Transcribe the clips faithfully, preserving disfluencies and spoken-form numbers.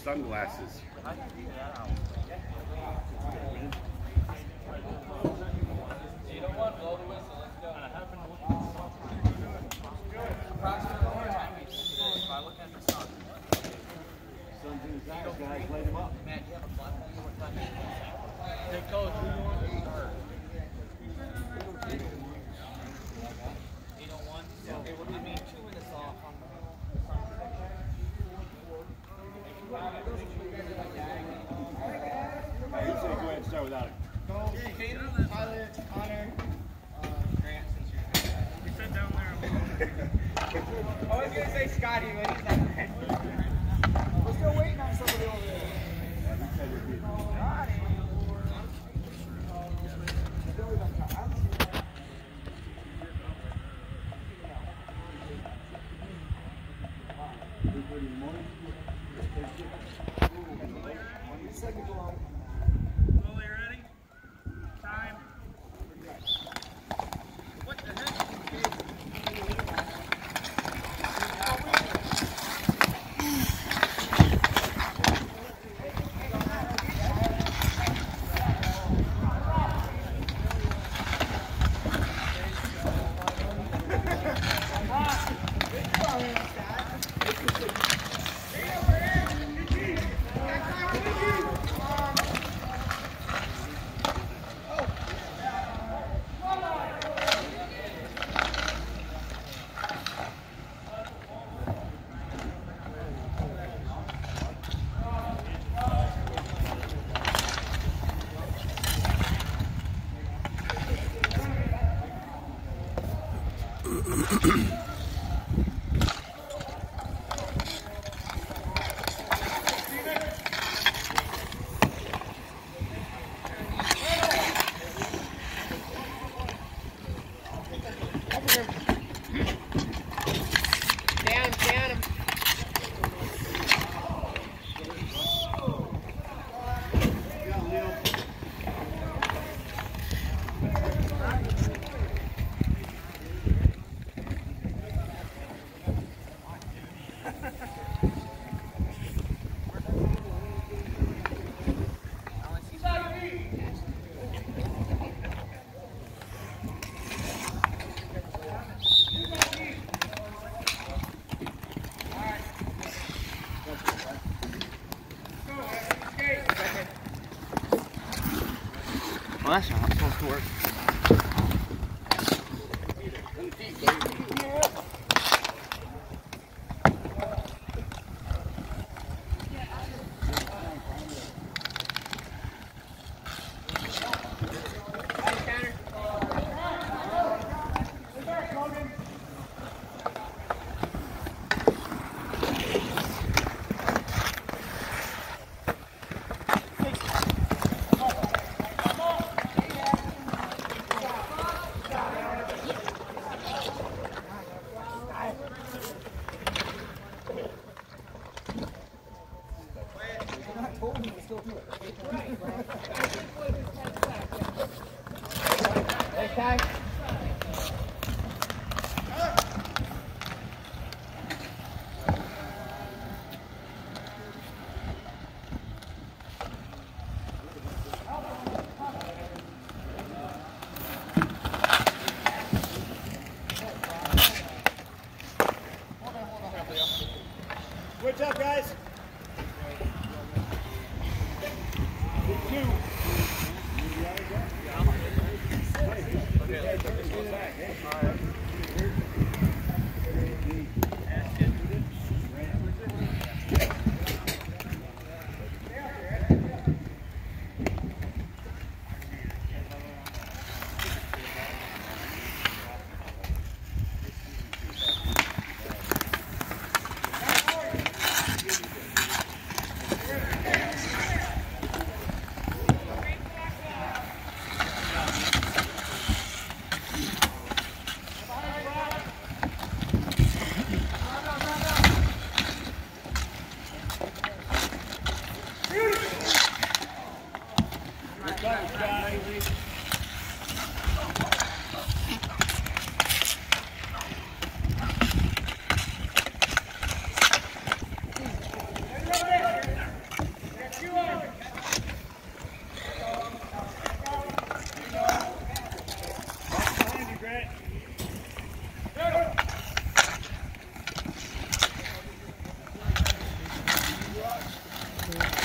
sunglasses. Guys, light him up. Matt, you have a clock? Hey, coach, who do you want to start? eight oh one? Okay, we'll give me two minutes off on the I would say go ahead and start without it. Caden, Pilot, Connor, uh, Grant, since you're You sit down there. I was going to say Scotty, but he's not Grant. We're still waiting on somebody over there. Lily, ready? Time. What the heck? Well, that's not supposed to work. Switch up, guys.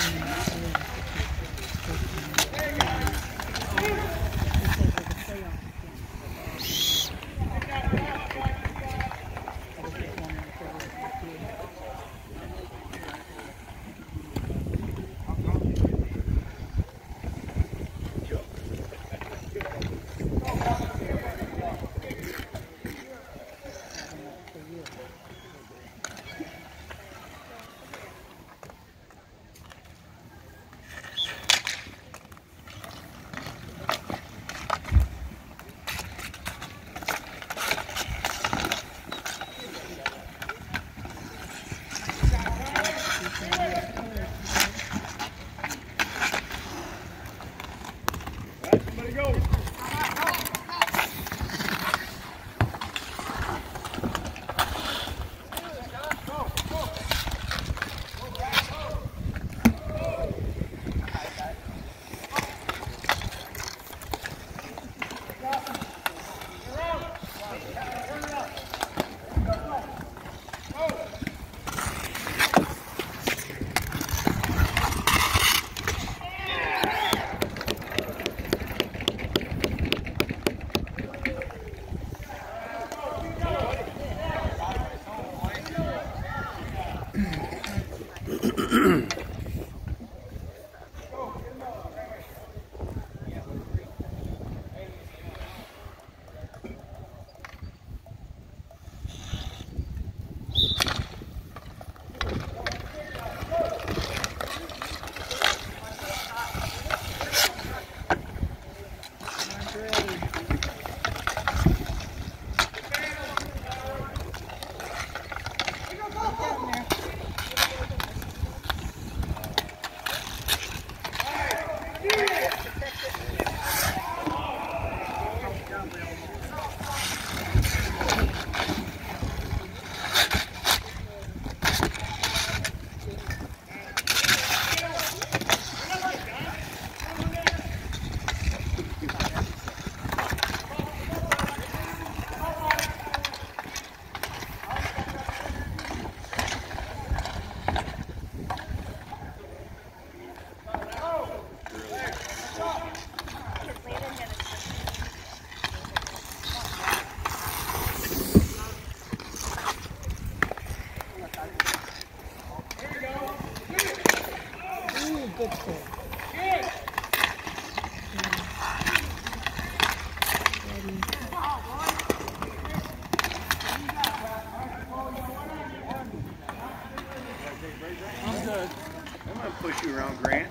Push you around, Grant.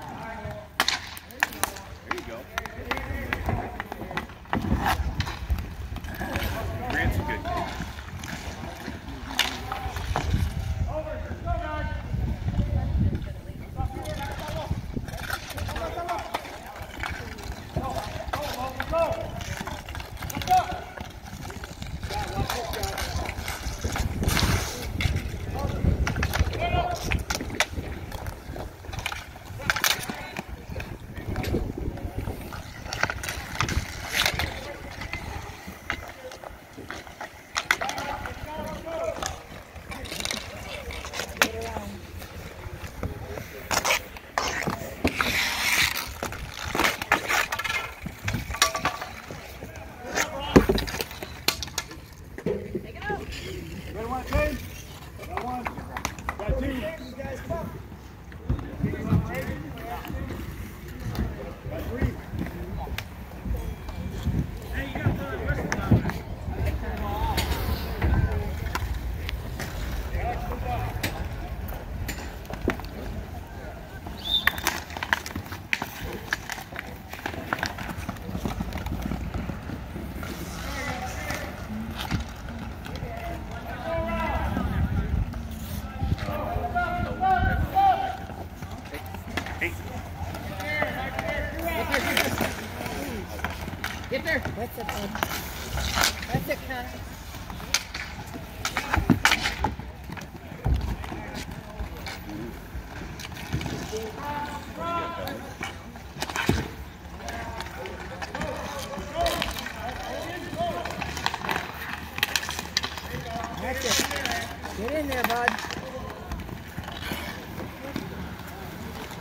There you go. Grant's a good kid. Get there. That's it, bud. That's it, Con. That's it. Get in there, bud.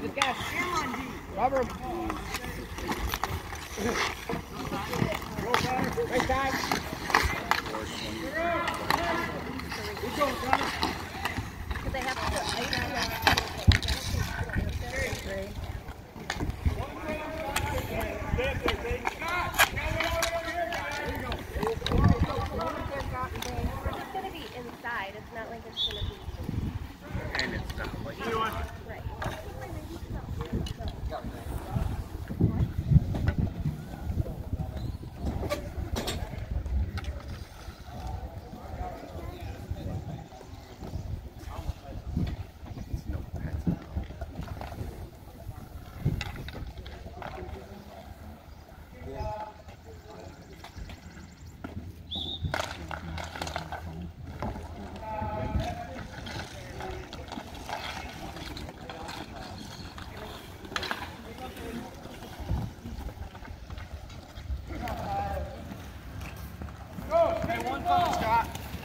got Sam on D. Rubber. Go, Connor. Right side. Keep going, Connor. Because they have to put ice on that. It's going to be inside. It's not like it's going to be. And it's not like Right. it's no pets. Hey, one phone, Scott.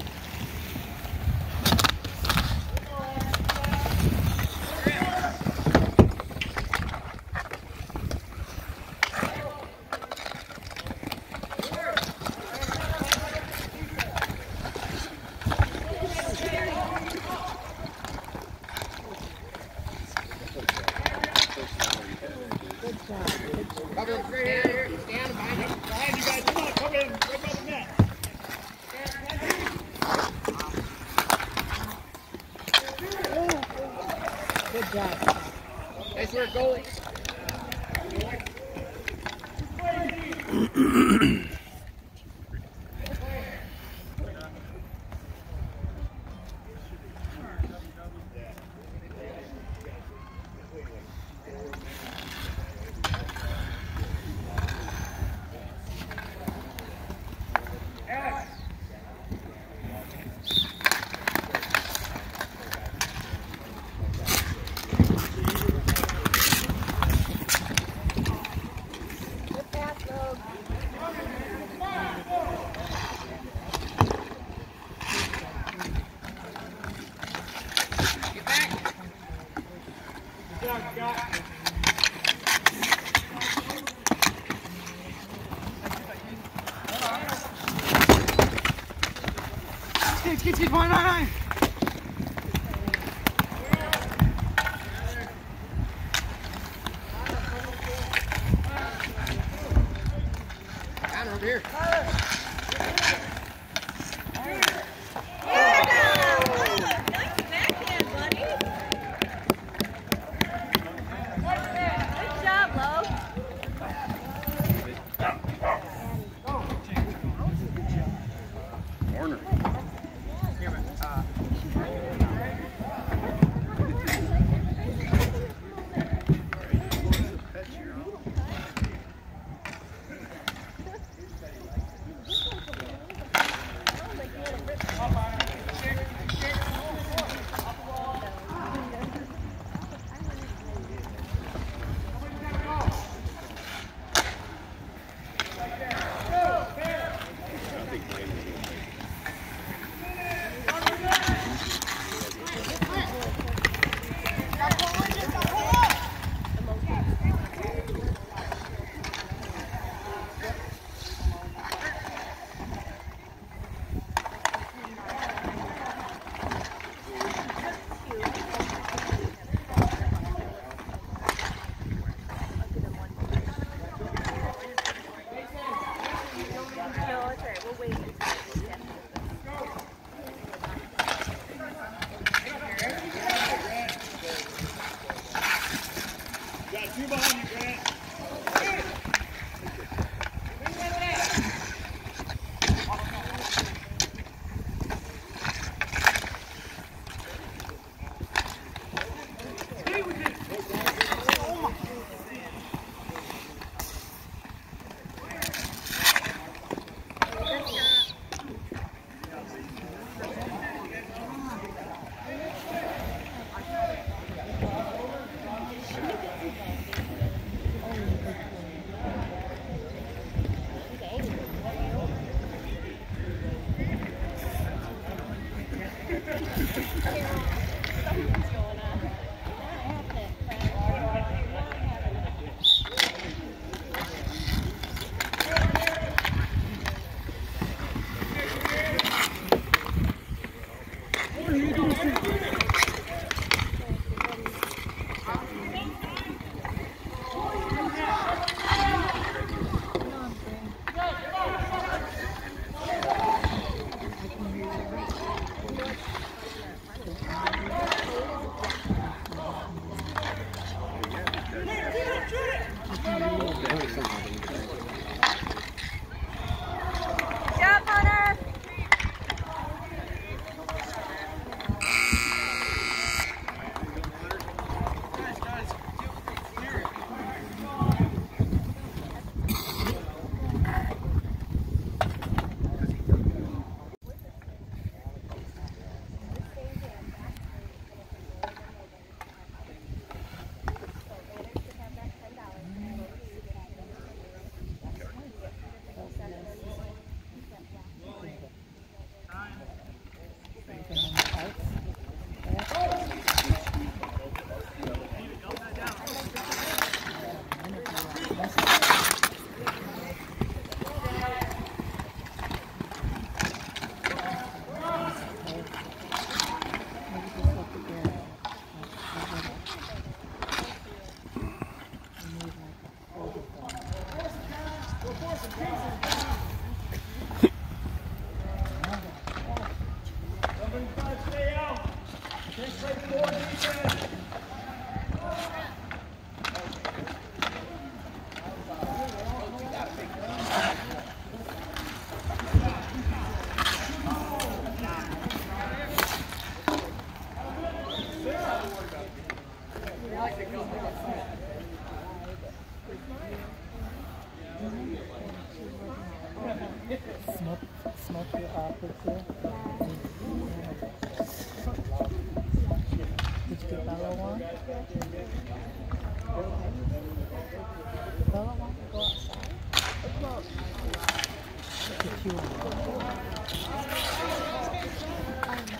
Cover him straight here, here. Stand behind him. Behind you guys. Come on, come in. Right by the net. Good job. Nice work, goalie. Good pass, Logan. Get back. Good job, Scott. Skid, skid, skid, one, nine, nine. Down over here. Nice backhand, buddy. Good job, Lo. Corner. Pets your own. I think Wayne will do it. No, it's all right. We'll wait. Got two behind you, Grant. Something's going on. Not happening. Smoke, smoke your offer too. Did you get Bella one? Bella want to go outside? Did you?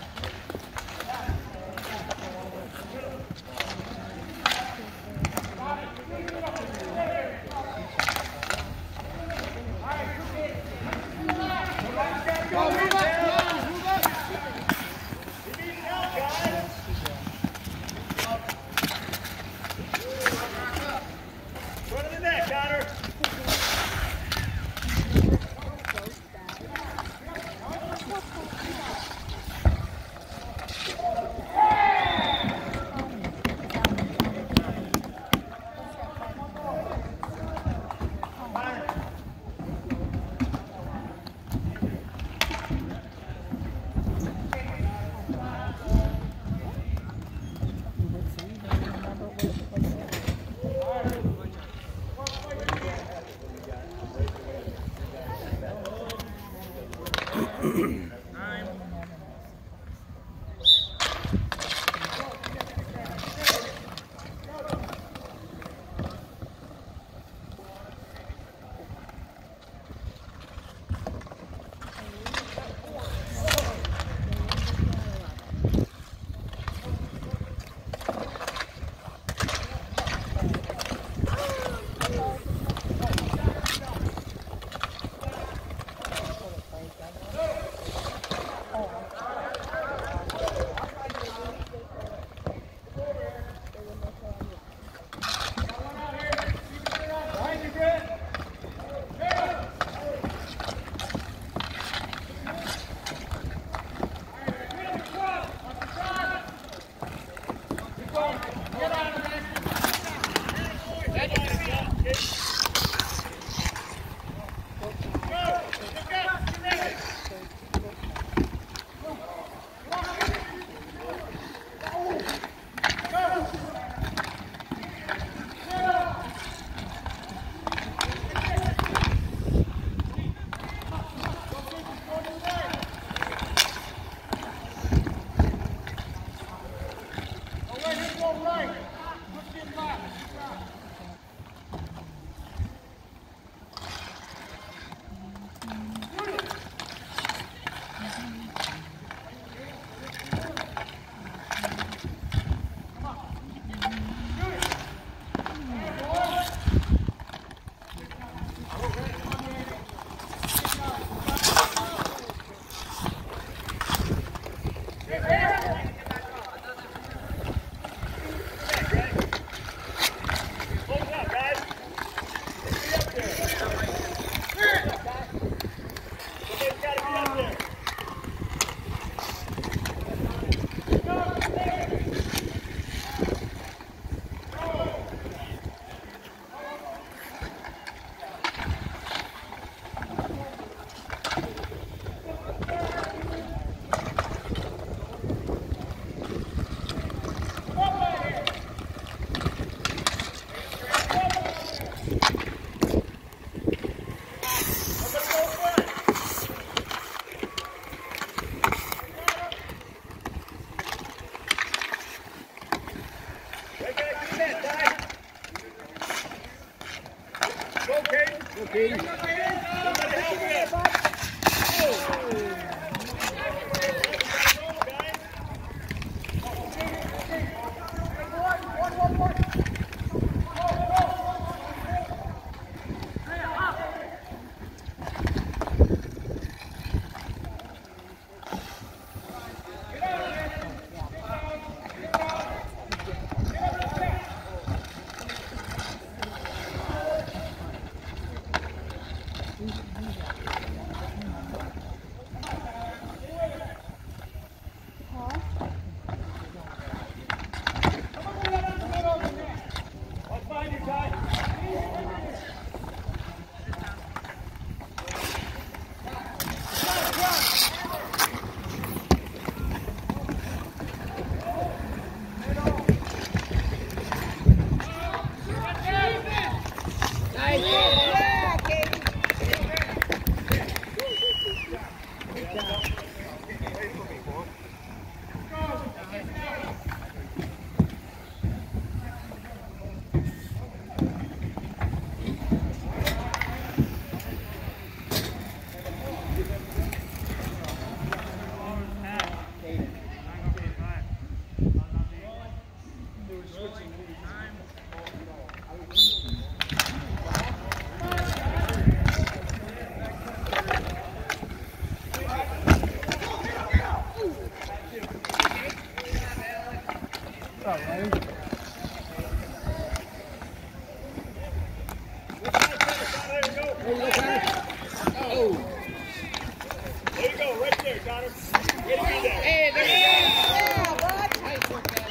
There you go, right there, Connor. Way to be there. Hey, there you go. Yeah, bud. Nice work, man.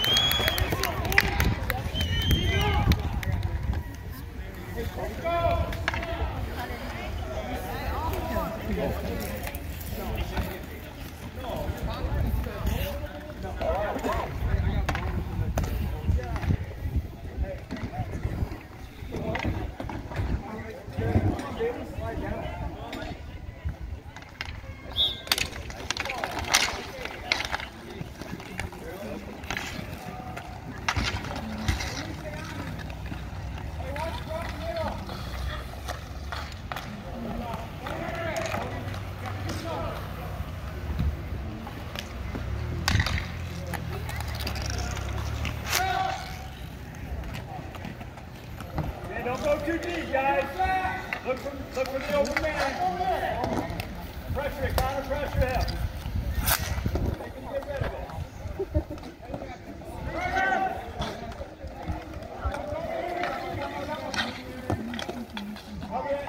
Don't go too deep, guys. Look for, look for the open man. Pressure it, Connor, pressure him. Make him get rid of it. Okay.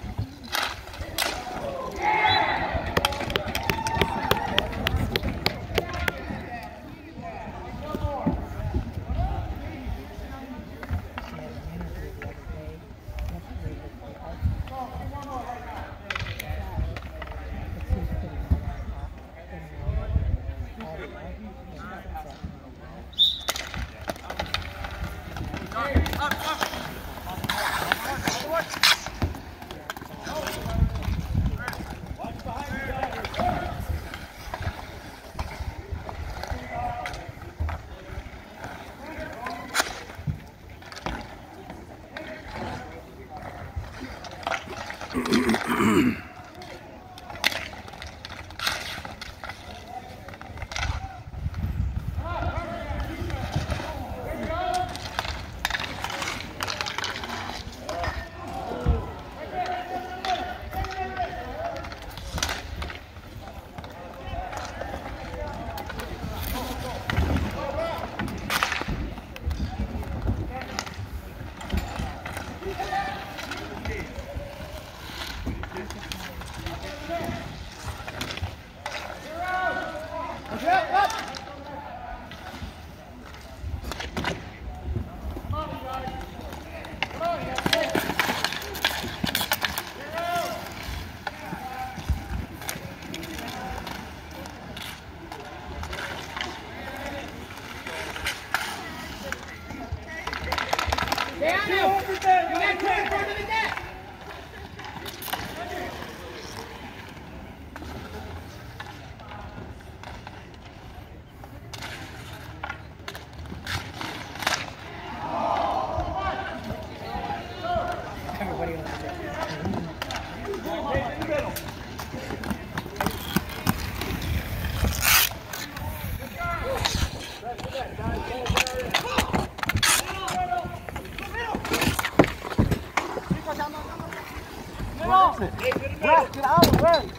Rest, get out of the way.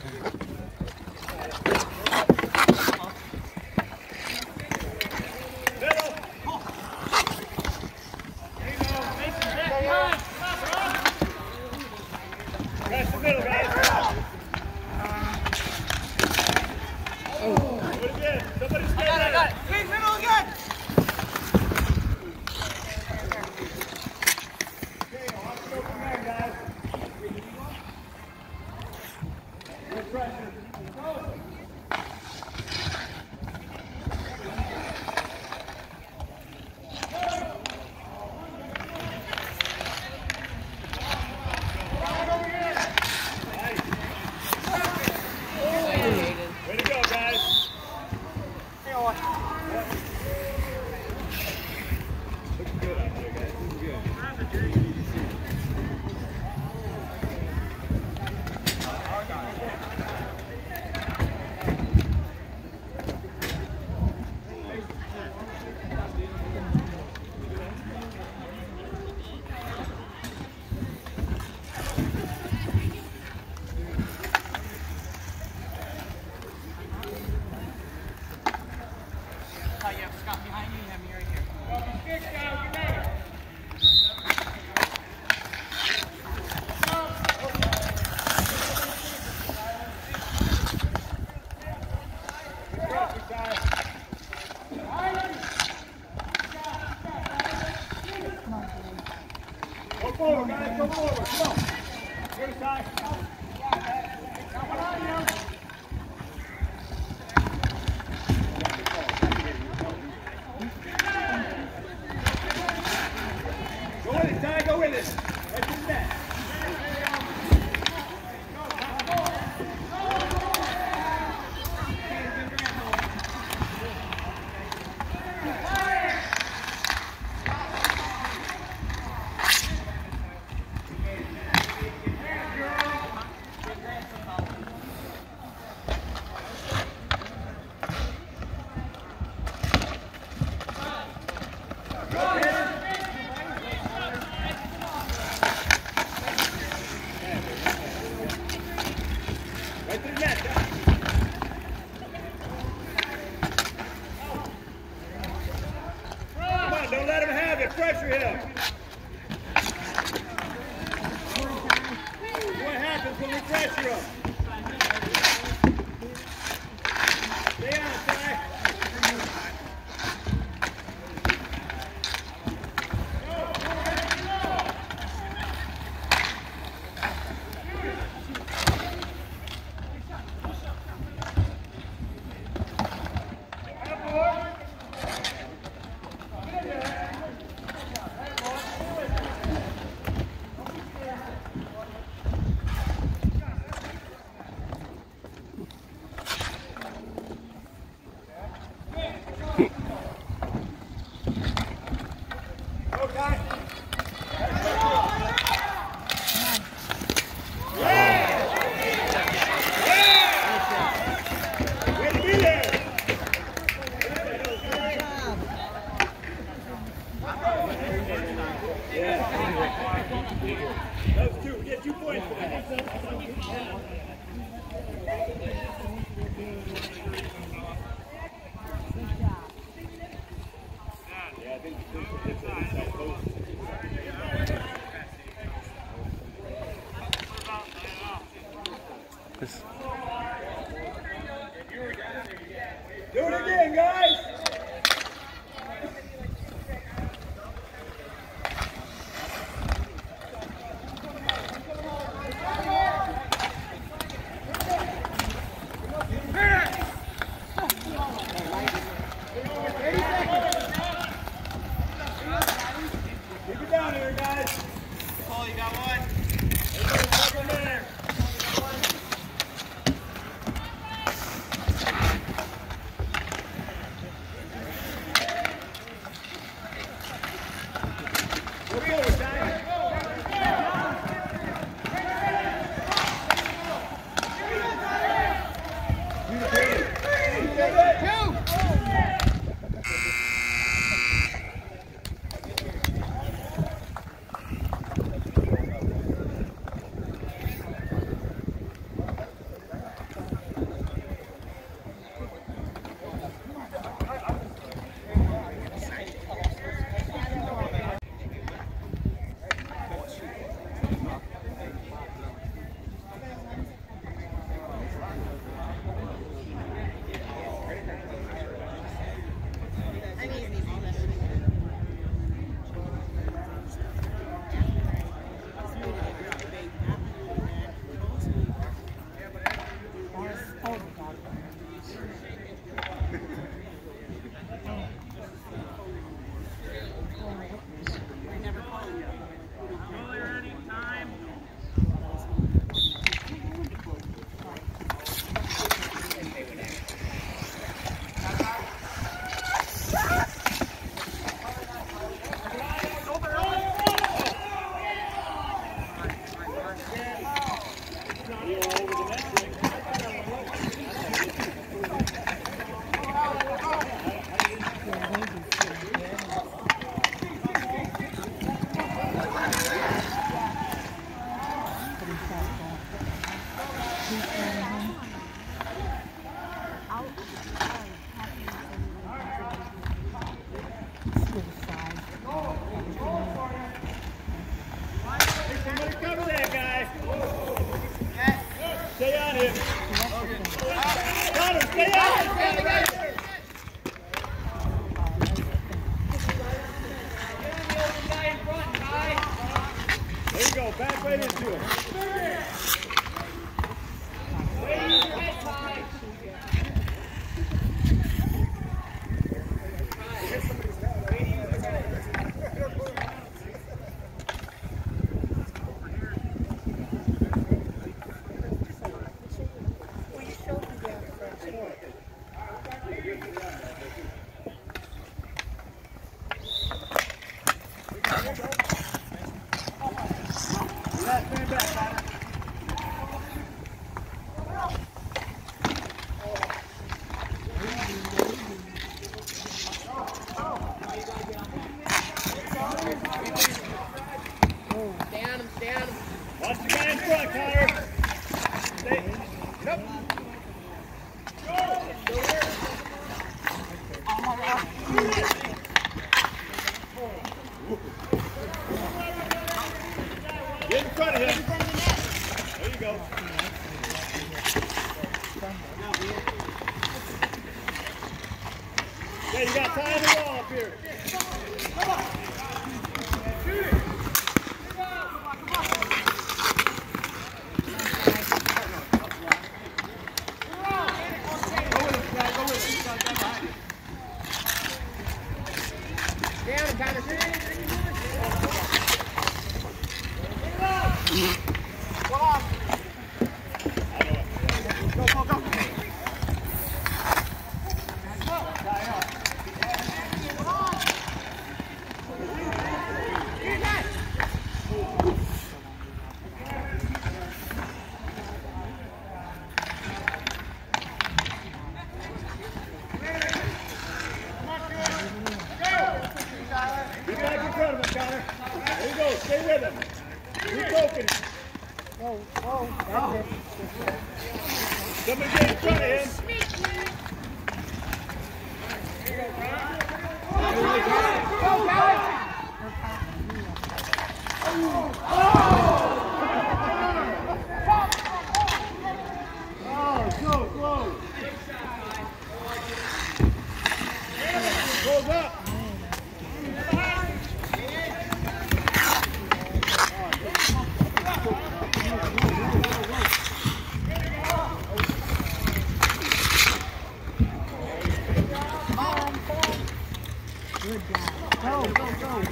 Press the middle, guys. Oh. Do it again. Somebody stay there. I got it. Please, middle again. Okay, I'll have to go from there, guys. Good pressure. Go. Way to go, guys. Looks good out there, guys. This is good. Oh, you have Scott behind you, you have me right here. Go forward, guys, go forward, come on. Good side. Go with it, Ty, go with it. Right to the net. Don't let him have it. Pressure him. What happens when we pressure him? Stay on, Ty. Those two, get two points for that. Yeah, I think it's a inside post. Do it again, guys! Keep it down here, guys. Paul, you got one? Back right into it. Watch the guy in front, Connor. Stay. Get up. Get in front of him. There you go. Okay, you got time to wall up here. Come on. Shoot it. Somebody get in front of him. Go, guys! Oh, so close. Goes up. Go, go, go.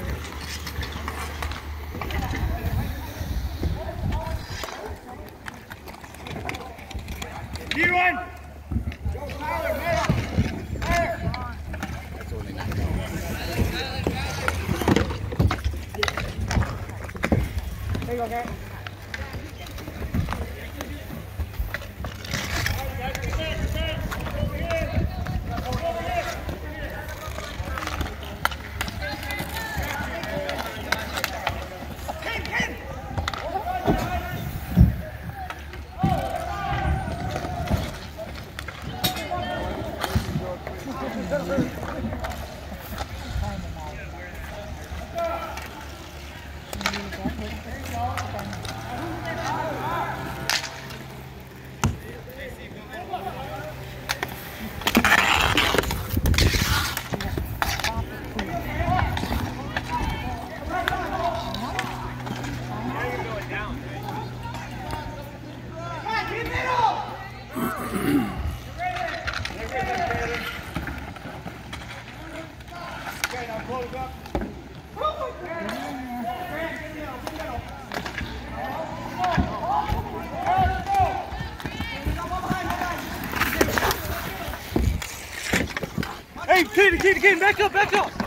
You one. Go, Tyler, man. There. That's only nine. There you go, guys. Hey, Keaton, Keaton, Keaton, back up, back up!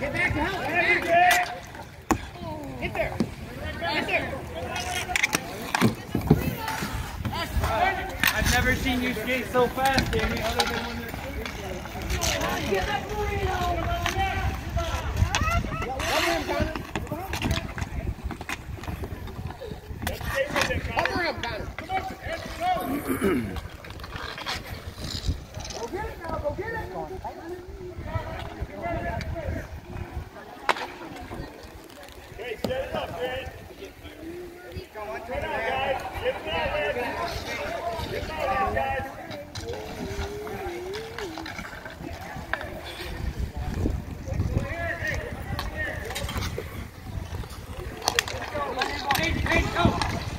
Get back to help! Get back! Get there! Get there! I've never seen you skate so fast, Danny, other than when you're Get that burrito! Cover him, Connor! Come on, go! Go get it now, go get it! Okay, set it up, Grant. Come on, turn out, guys. Get it out, man. Get it out, guys. Hey, hey, go!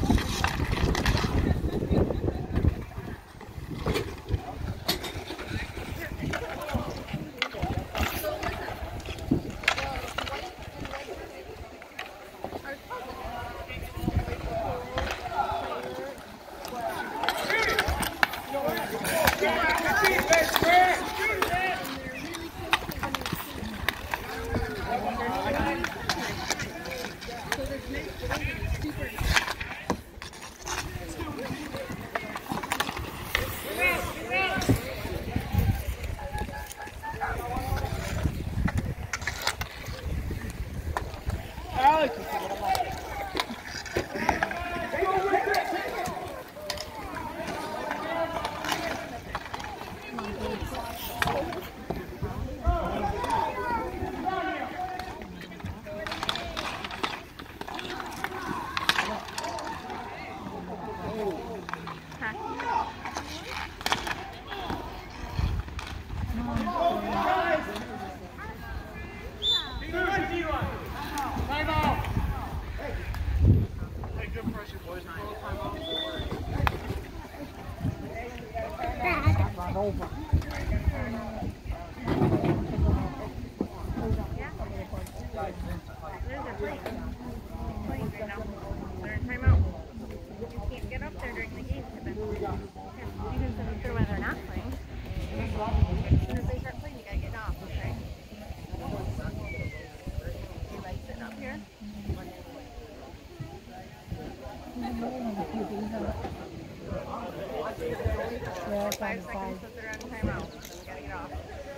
Five seconds till they're on timeout. Then we gotta get off.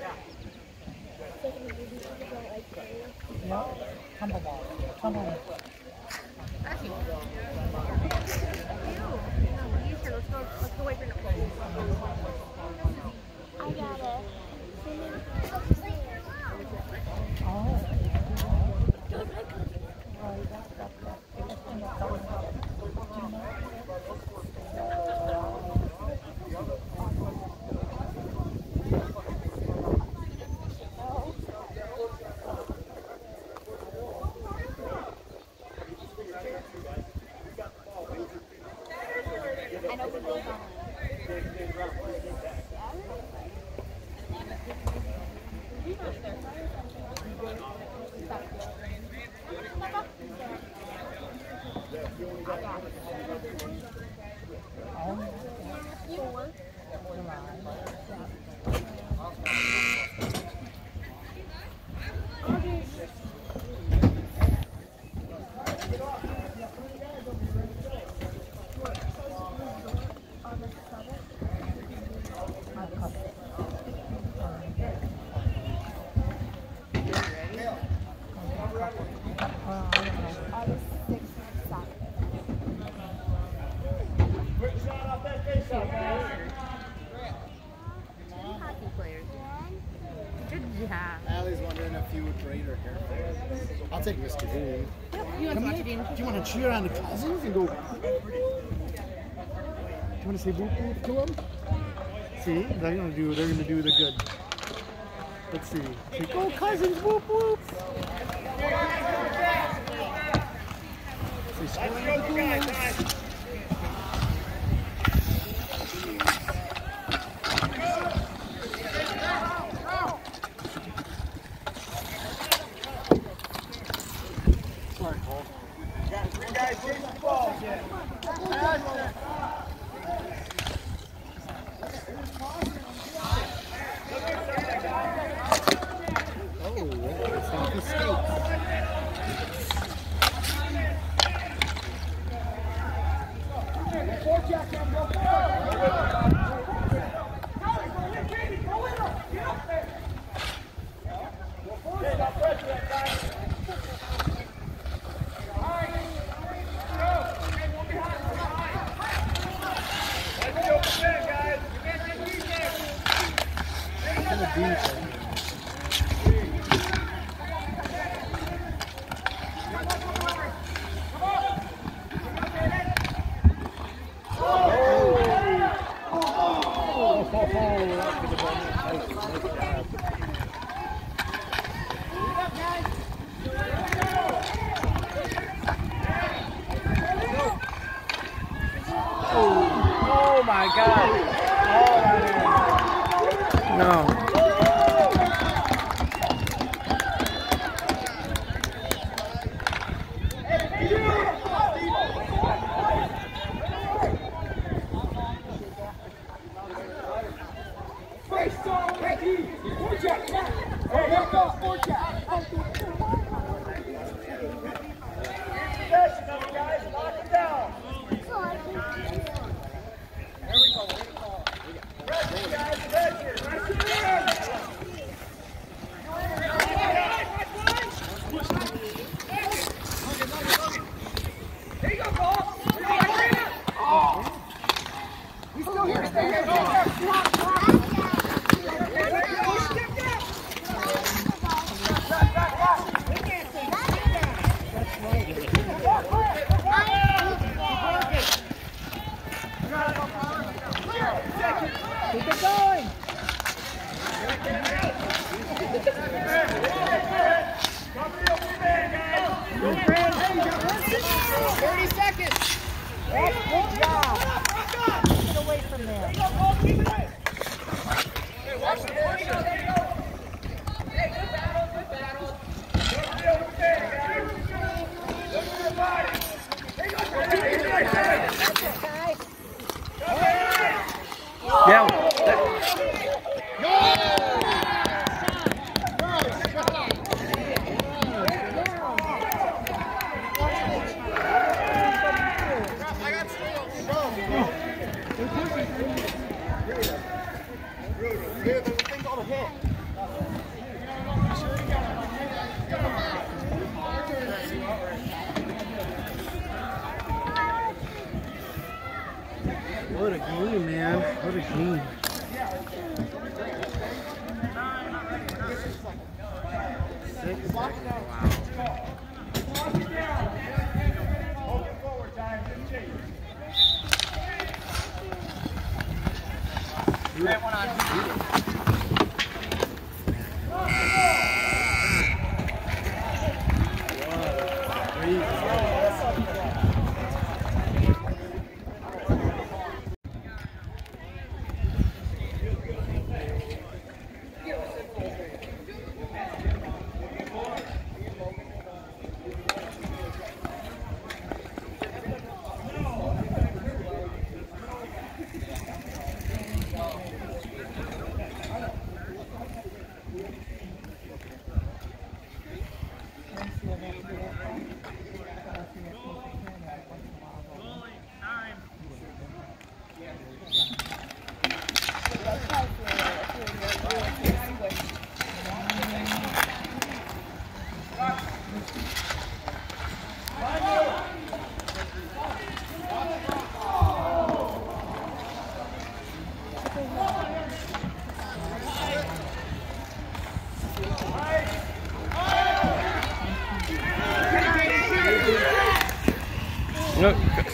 No, tumble ball. Tumble ball. That's you. You. No, you sure. Let's go. Let's go wait for Nicole. I got it. Oh. I know people are Allie's wondering if you would trade her hair. I'll take Mister Dean. You want to Come watch here. it in? Do you want to cheer on the cousins and go? Do you want to say boop boop to them? See, they're gonna do. They're gonna do the good. Let's see. Say, go cousins, whoop whoop. Say, score the goals. Mm. Six. Hold it forward, time. Just chase. That one on. No.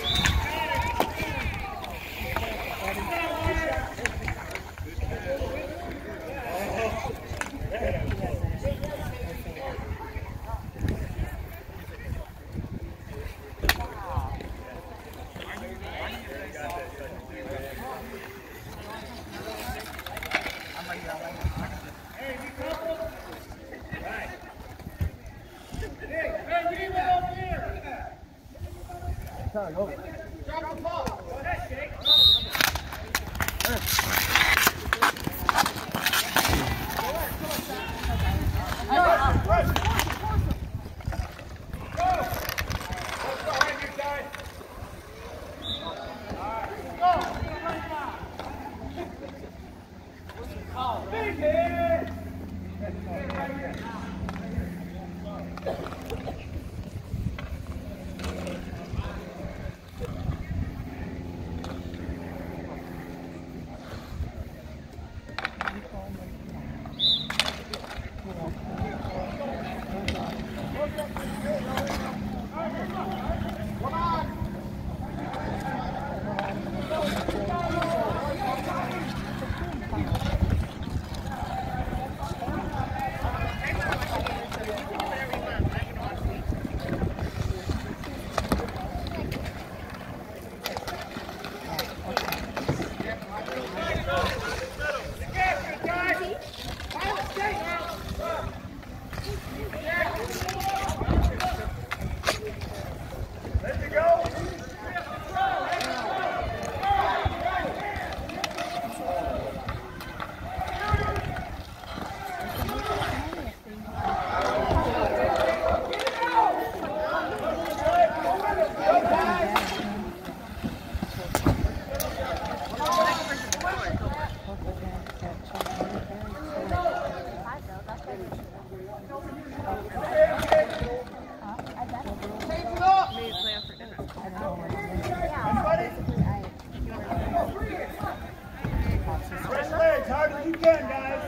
Press legs hard as you can, guys.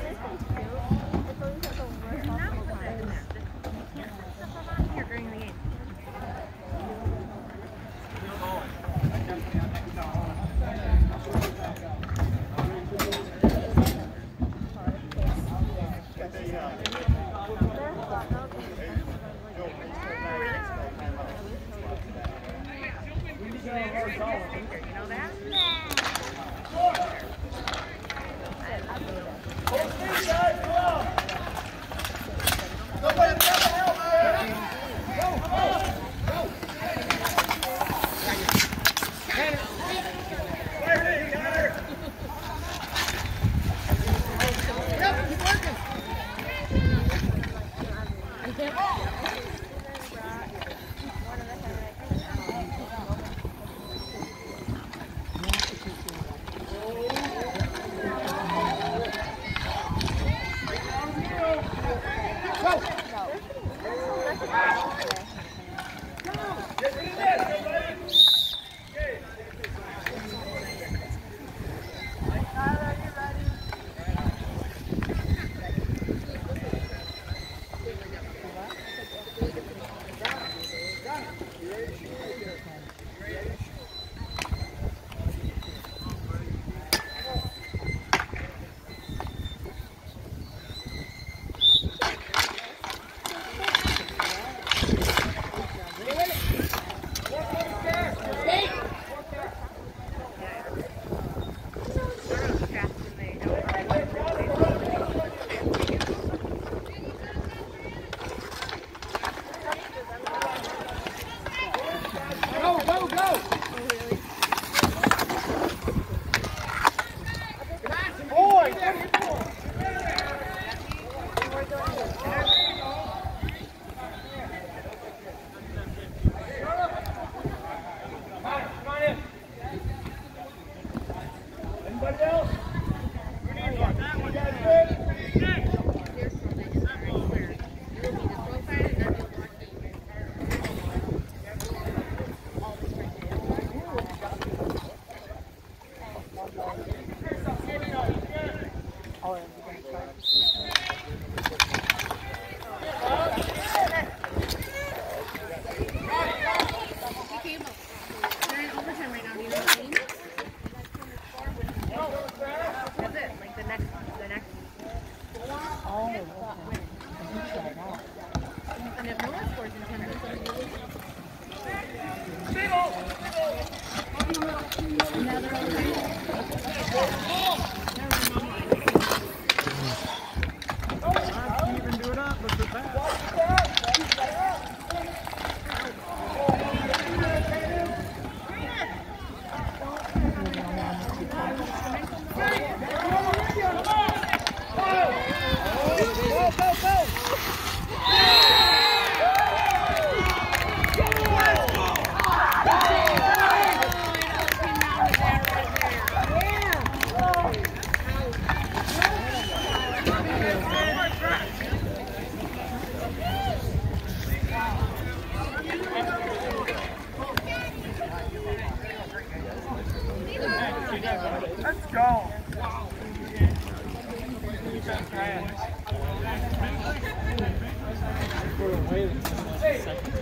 waiting ten minutes a second.